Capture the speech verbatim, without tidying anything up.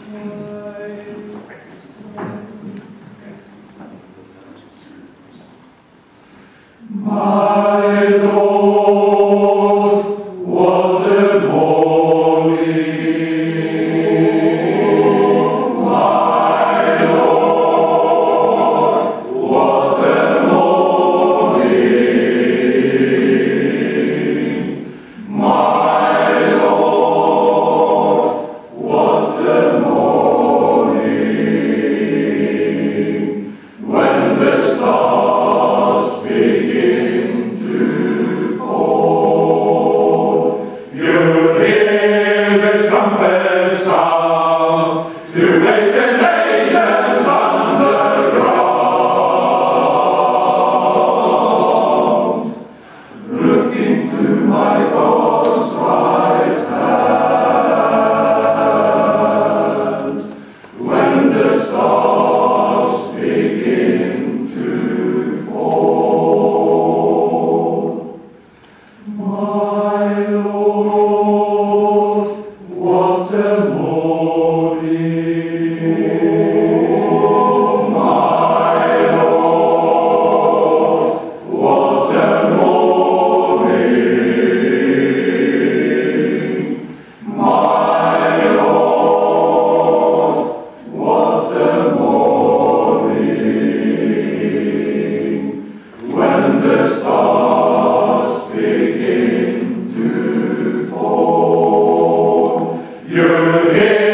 My Lord, what a morning! My Lord, what a morning! My Lord, what a morning! When the stars begin to fall, you hear the trumpet sound to wake the nations underground. Look into my God's right hand when the stars begin to fall. My Lord, what a morning! My Lord, what a morning! My Lord, what a morning! When the stars begin to fall, you hear